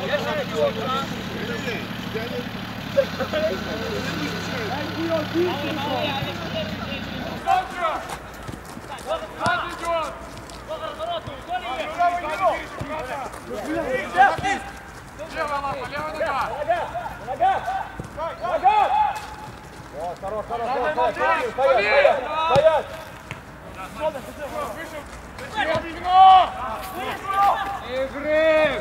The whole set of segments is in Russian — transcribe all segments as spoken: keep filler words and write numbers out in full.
Левая лапа, левая нога. Нога! Нога! Вот, хорош, хорош, хорош. Стоять, стоять! Игры!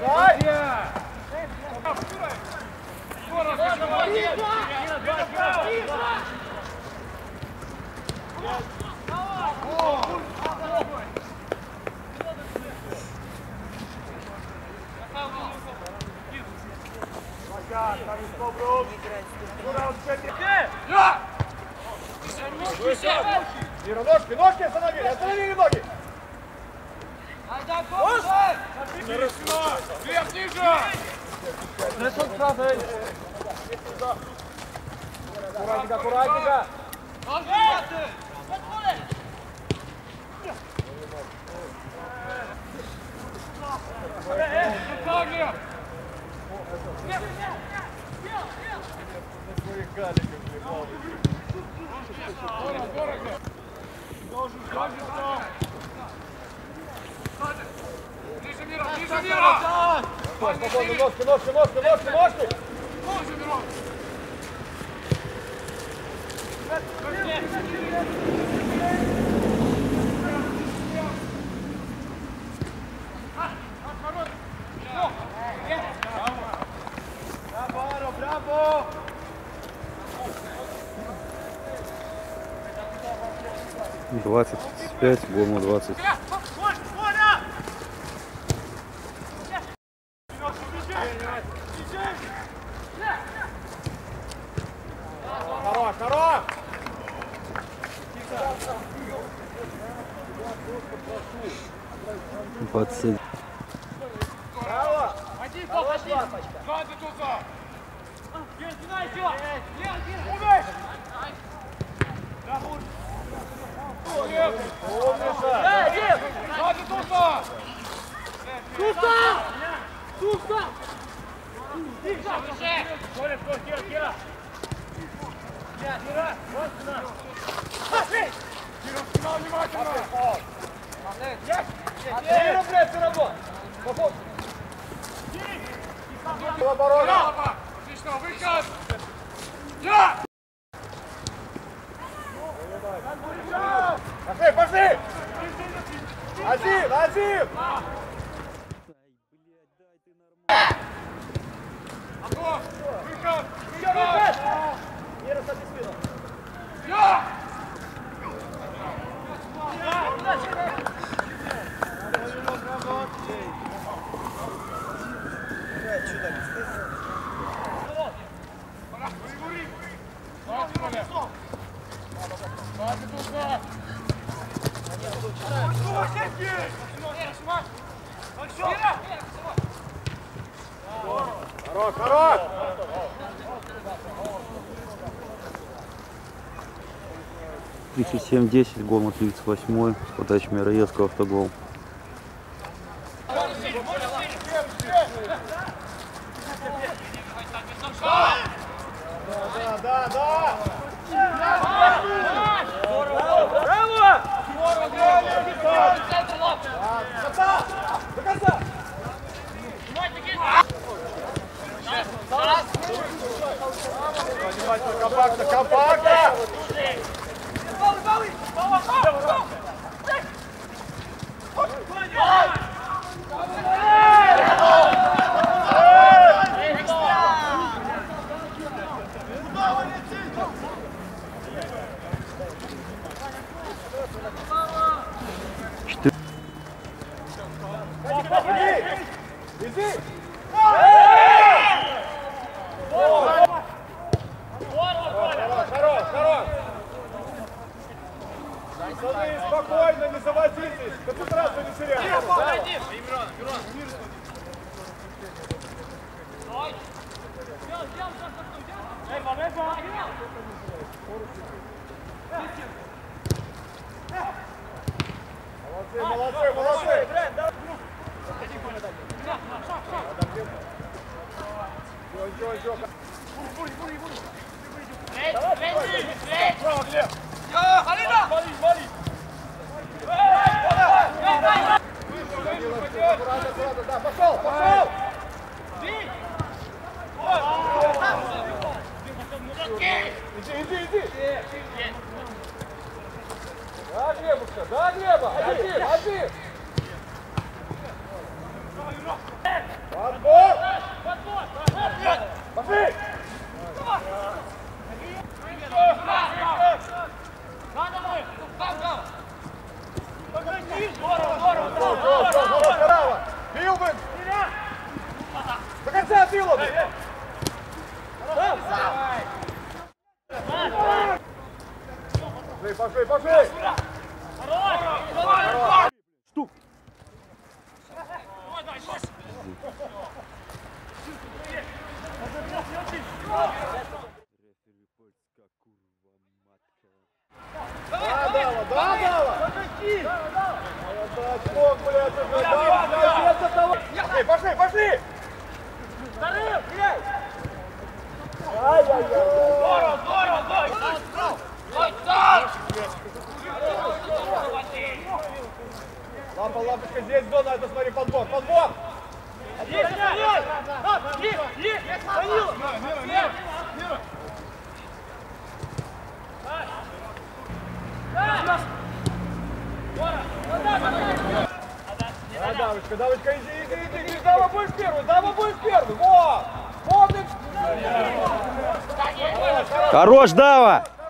Мира, ножки, ножки остановили, остановили ноги! Вверх, ниже! Аккуратненько, аккуратненько! Ниже, Мира, ниже, Мира! Спокойно, ножки, ножки, ножки, ножки, ножки! Ниже, Мира! Браво, браво! двадцать пять, Гому двадцать. Хорош, хорош! двадцать семь. Браво! Один, Хорош, один! лапочка! Сзади туза! Умница! Сзади туза! Туса! Туса! Коля, скоро, Кира, Кира! Кира, вот сюда! Кира, спина внимательно! Кира, блядь, все работает! Попов! Оборона! Лапа! Отлично, выход! Я! Пошли, пошли! Один, один! Огонь! Выход! Еще Выход! выход! Не расстави спину! Я! Сзади туза! Хорош, хорош! тридцать семь десять, гол на тридцать восьмой, с подачи Мироедского автогол. Да, да, да! До конца! Внимательно, компактно, компактно! Иди! Хорош, хорош! Пацаны, спокойно, не заводитесь! Концентрацию не теряйте! Молодцы, молодцы, молодцы! ничего, ничего. Молись, молись. Аккуратно, аккуратно, да, пошел, пошел! Иди, иди, иди! Да, Глебушка, да, Глеба! Один, один! Подбор! Пошли! Бил бы! До конца бил он! Пошли, пошли, пошли! Штук! Да, Дава, да, Дава! Молодец, мог, блядь, уже, Дава, молодец от того! Пошли, пошли, пошли! Вторым, блядь! Ай-яй-яй! Здорово, здорово, здорово! Лампа, лампочка, здесь зона, это смотри, подбор, подбор! Есть, есть! Есть, есть! Данила! Мира, Мира! Да, Давочка, Давочка, иди, иди, иди, иди, Дава будешь первый, Дава будешь первый, вот! Помнишь? Хорош, Дава!